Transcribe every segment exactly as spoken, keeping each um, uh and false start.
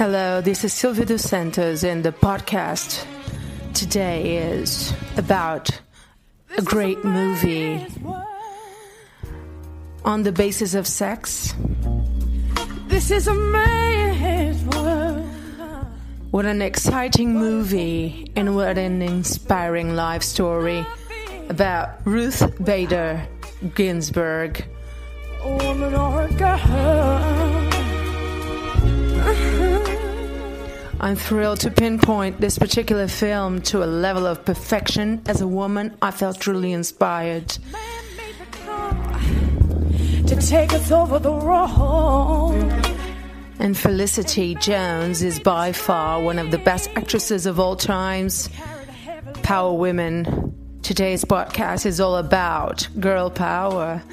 Hello, this is Silvia dos Santos, and the podcast today is about a great movie on the basis of sex. This is a man's world. What an exciting movie, and what an inspiring life story about Ruth Bader Ginsburg. A woman or a girl. I'm thrilled to pinpoint this particular film to a level of perfection. As a woman, I felt truly inspired. To take us over the road. And Felicity Jones is by far one of the best actresses of all times. Power women. Today's podcast is all about girl power.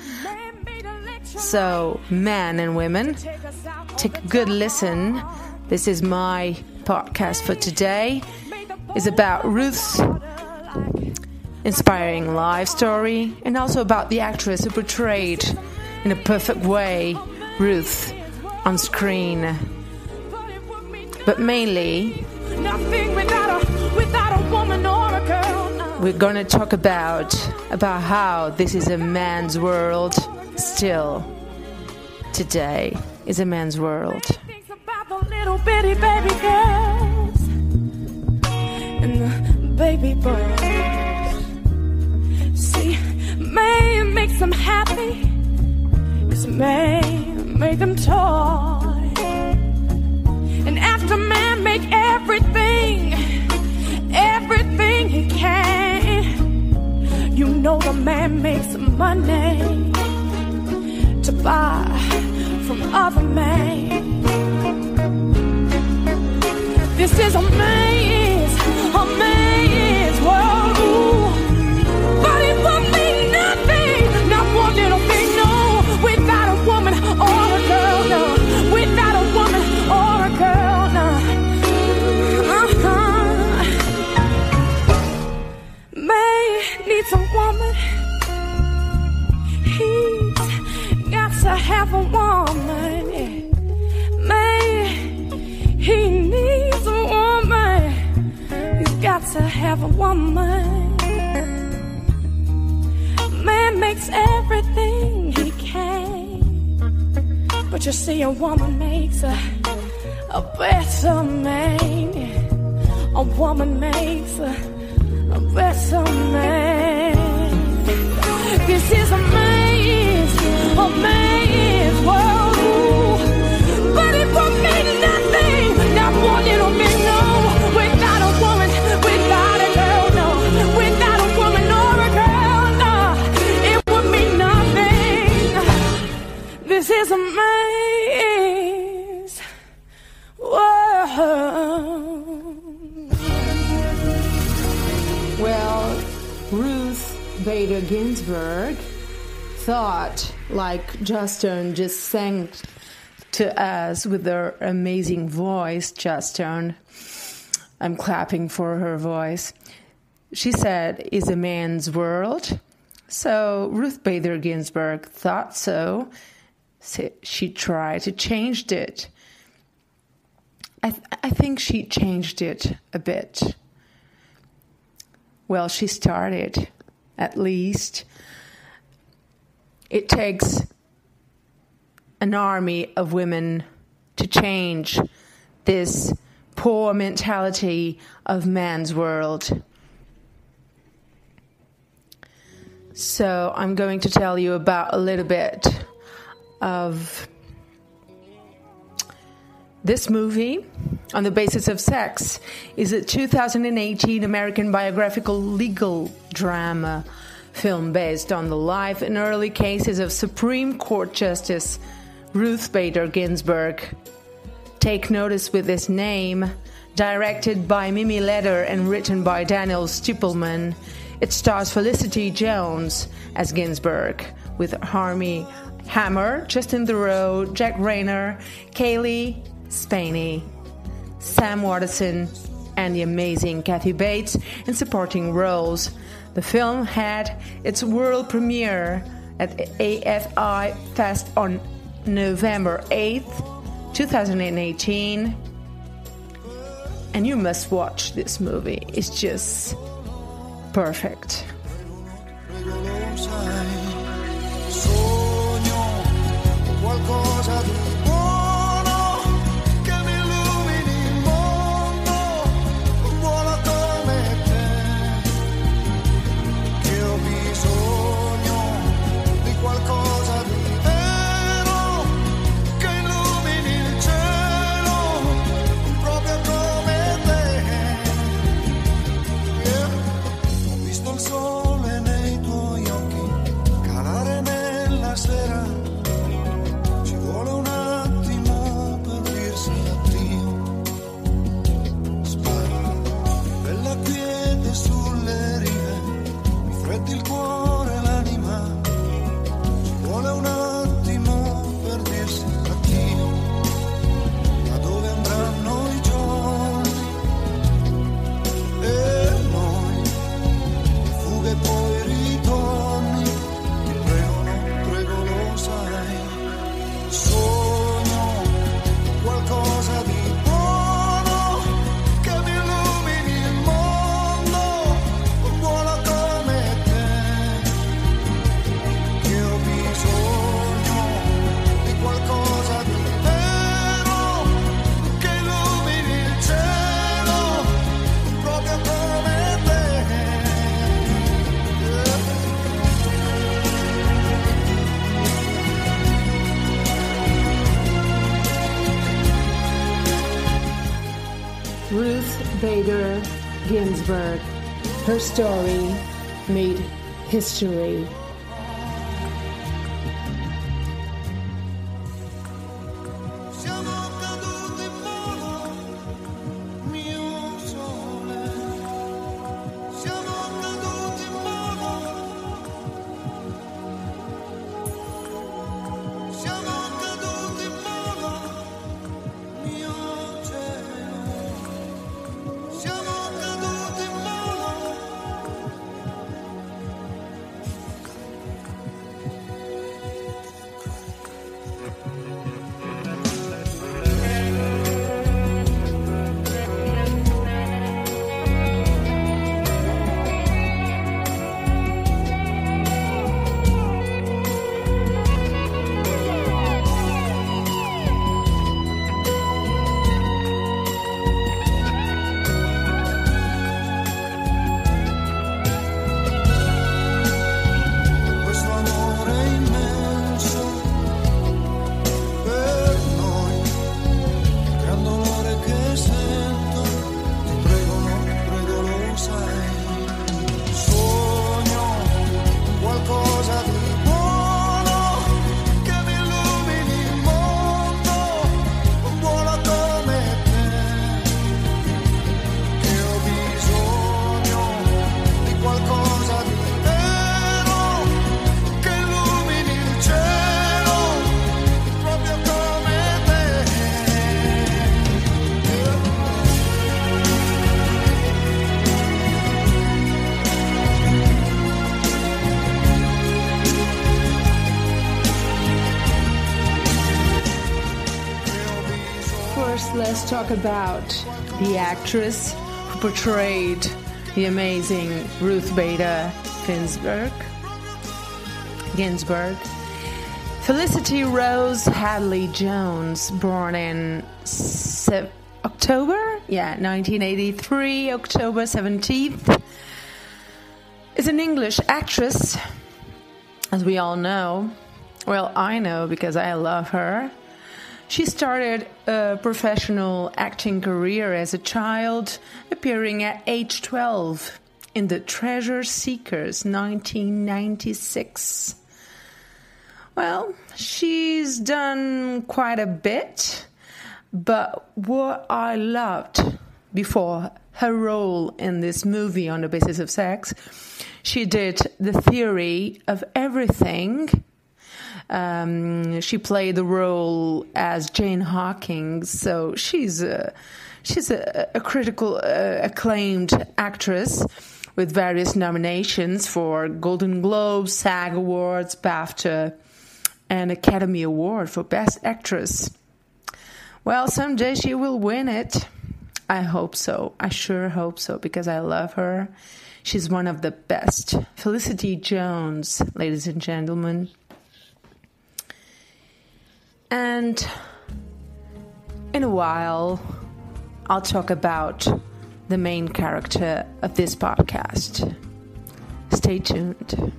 So, men and women, take a good listen. This is my podcast for today. It's about Ruth's inspiring life story, and also about the actress who portrayed in a perfect way Ruth on screen. But mainly, Nothing without a, without a woman or a girl. we're going to talk about about how this is a man's world. Still, today is a man's world. Thinks about the little bitty baby girls and the baby boys. See, man makes them happy, 'cause man made them toy. And after man make everything, everything he can, you know the man makes money to buy from other men. This is a man's, a man's world. Ooh. But it would mean nothing, not one little thing, no, without a woman or a girl, no, without a woman or a girl, no. Uh-huh. Man needs a woman. He's got to have a woman. Man, he needs a woman. He's got to have a woman. Man makes everything he can, but you see, a woman makes a, a better man. A woman makes a, a better man. This is a man's, a man's world. Ooh. But it won't mean nothing, not one little bit, no, without a woman, without a girl, no, without a woman or a girl, no, it would mean nothing. This is a man's world. Well, Ruth Bader Ginsburg thought, like Justin just sang to us with her amazing voice, Justin. I'm clapping for her voice. She said, "Is a man's world." So Ruth Bader Ginsburg thought so. So she tried to change it. I, th- I think she changed it a bit. Well, she started, at least. It takes an army of women to change this poor mentality of man's world. So I'm going to tell you about a little bit of this movie, On the Basis of Sex, is a two thousand eighteen American biographical legal drama film based on the life and early cases of Supreme Court Justice Ruth Bader Ginsburg. Take notice with this name. Directed by Mimi Leder and written by Daniel Stupelman, it stars Felicity Jones as Ginsburg, with Armie Hammer, Justin Theroux, Jack Rayner, Kaylee Spaney, Sam Waterston, and the amazing Kathy Bates in supporting roles. The film had its world premiere at A F I Fest on November eighth, two thousand eighteen. And you must watch this movie. It's just perfect. Sogno qualcosa di buono che mi illumini il mondo, buona come te, che ho bisogno di qualcosa di vero che illumini il cielo, proprio come te. Yeah. Ho visto il sole nei tuoi occhi calare nella sera, ci vuole un attimo per dirsi addio. Spari, bella quiete sulle rive, mi freddi il cuore e l'anima, ci vuole un attimo per dirsi addio. Da dove andranno i giorni e noi, di fuga e poi ritorni, ti prego, no, prego, lo sai. Sogno qualcosa di buono che mi illumini il mondo, buona come te, che ho bisogno di qualcosa di vero che illumini il cielo, proprio come te. Ruth Bader Ginsburg. Her story made history. Siamo caduti in volo, mio sole. Siamo caduti in volo. Siamo caduti in volo, mio cielo. Siamo caduti in volo. Questo amore immenso per noi, il gran dolore che sento, ti prego, no, prego, lo sai. Sogno qualcosa di buono che mi illumini il mondo, buona come te, che ho bisogno di qualcosa di vero che illumini il cielo, proprio come te. First, let's talk about the actress who portrayed the amazing Ruth Bader Ginsburg. Ginsburg. Felicity Rose Hadley Jones, born in se- October, yeah, nineteen eighty-three, October seventeenth, is an English actress, as we all know. Well, I know because I love her. She started a professional acting career as a child, appearing at age twelve in The Treasure Seekers, nineteen ninety-six. Well, she's done quite a bit, but what I loved before her role in this movie On the Basis of Sex, she did The Theory of Everything. Um, she played the role as Jane Hawking, so she's a, she's a, a critical uh, acclaimed actress with various nominations for Golden Globes, SAG Awards, BAFTA, and Academy Award for Best Actress. Well, someday she will win it. I hope so. I sure hope so, because I love her. She's one of the best. Felicity Jones, ladies and gentlemen. And in a while, I'll talk about the main character of this podcast. Stay tuned.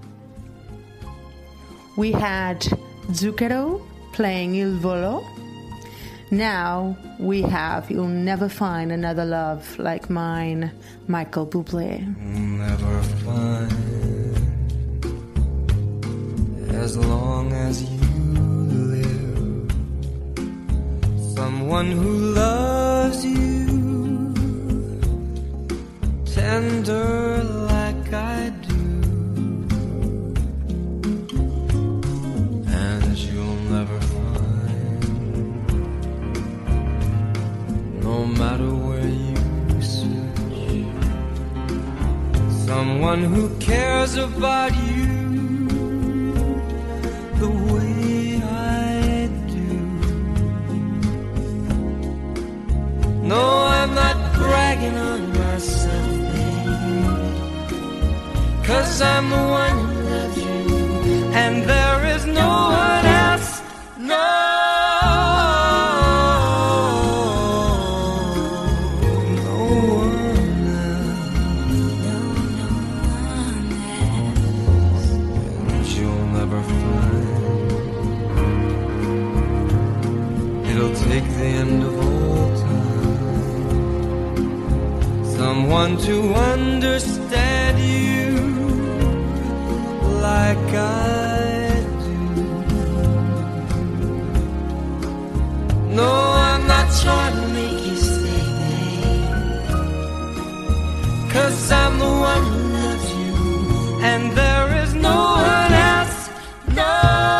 We had Zucchero playing Il Volo. Now we have You'll Never Find Another Love Like Mine, Michael Bublé. Never find, as long as you live, someone who loves you tender like I do, and you'll never find, no matter where you search, someone who cares about you the way I do. No, I'm not bragging on myself, babe, 'cause I'm the one who loves you, and there is no one else, no. Take the end of all time, someone to understand you like I do. No, I'm not trying to make you stay, babe, 'cause I'm the one who loves you, and there is no one else, no.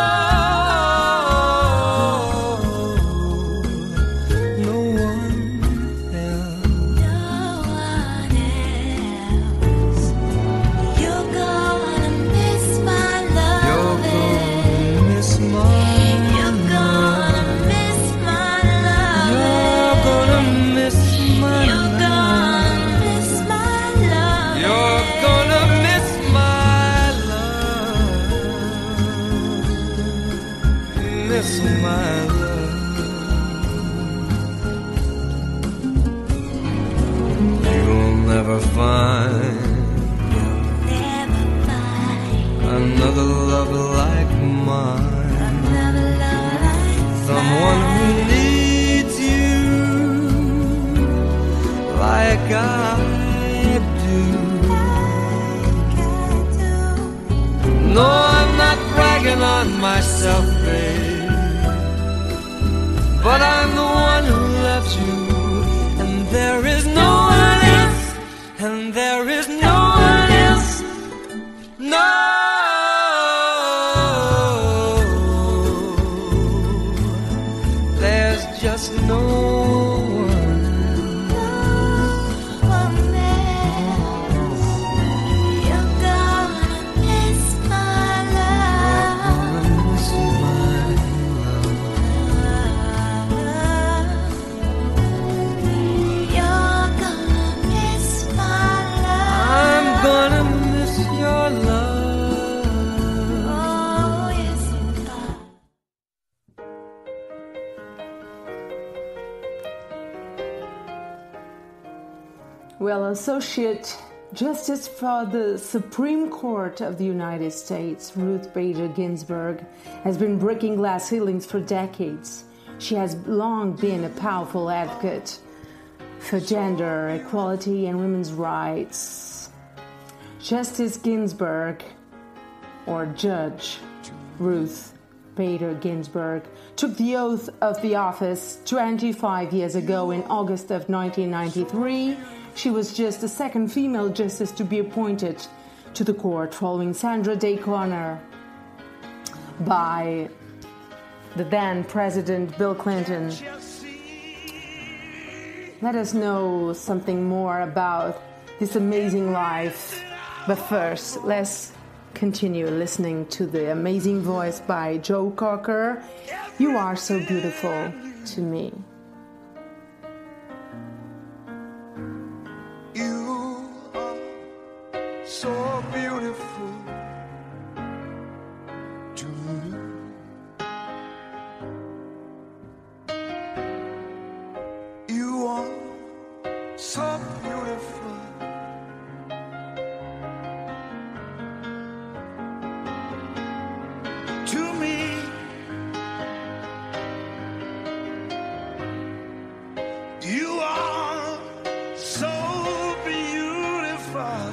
Find, never find another love like mine, another love like someone mine. Who needs you like I do. Like I do. No, I'm not bragging on myself, babe, but I'm the one who loves you, and there is no one else. And there is no one else, no. There's just no one, no one else. You're gonna miss my love. You're gonna miss my love. I'm gonna miss your love. Oh, yes, you are. Well, Associate Justice for the Supreme Court of the United States, Ruth Bader Ginsburg, has been breaking glass ceilings for decades. She has long been a powerful advocate for gender equality and women's rights. Justice Ginsburg, or Judge Ruth Bader Ginsburg, took the oath of the office twenty-five years ago in August of nineteen ninety-three. She was just the second female justice to be appointed to the court, following Sandra Day O'Connor by the then President Bill Clinton. Let us know something more about this amazing life. But first, let's continue listening to the amazing voice by Joe Cocker. You are so beautiful to me. so beautiful. To me, you are so beautiful.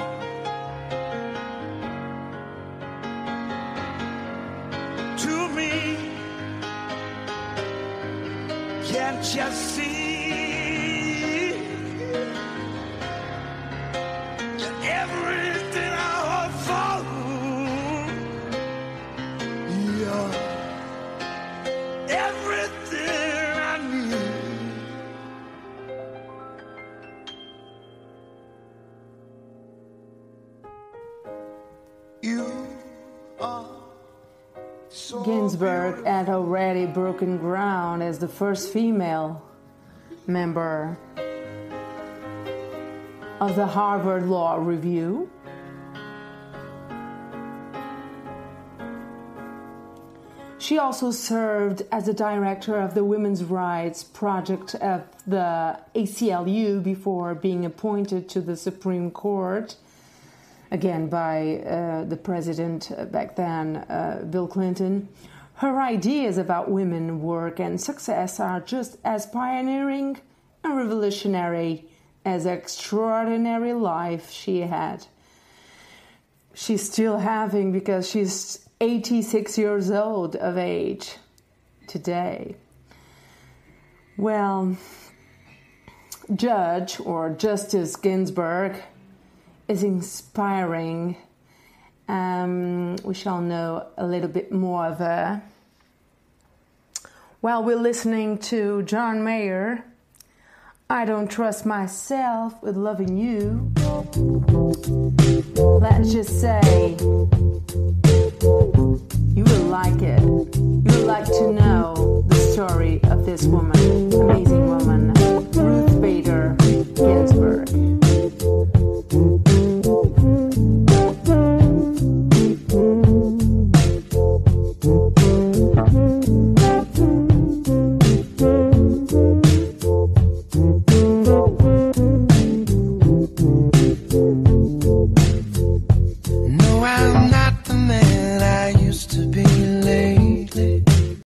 To me, can't you see? Everything I hope for, you're everything I need. You are so Ginsburg beautiful. had already broken ground as the first female member of the Harvard Law Review. She also served as the director of the Women's Rights Project at the A C L U before being appointed to the Supreme Court, again by uh, the president back then, uh, Bill Clinton. Her ideas about women, work, and success are just as pioneering and revolutionary as the extraordinary life she had. She's still having, because she's eighty-six years old of age today. Well, Judge or Justice Ginsburg is inspiring. Um, we shall know a little bit more of her. Well, we're listening to John Mayer. I don't trust myself with loving you. Let's just say you will like it. You will like to know the story of this woman, amazing woman, Ruth Bader Ginsburg. Mm-hmm.